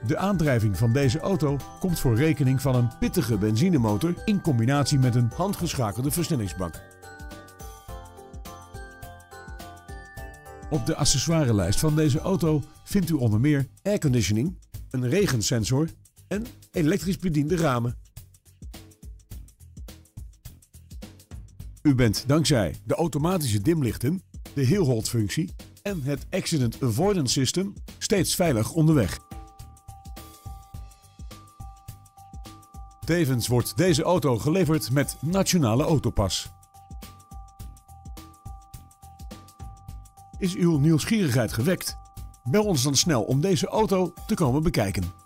De aandrijving van deze auto komt voor rekening van een pittige benzinemotor in combinatie met een handgeschakelde versnellingsbak. Op de accessoirelijst van deze auto vindt u onder meer airconditioning, een regensensor en elektrisch bediende ramen. U bent dankzij de automatische dimlichten, de hill-hold-functie en het Accident Avoidance System steeds veilig onderweg. Tevens wordt deze auto geleverd met Nationale Autopas. Is uw nieuwsgierigheid gewekt? Bel ons dan snel om deze auto te komen bekijken.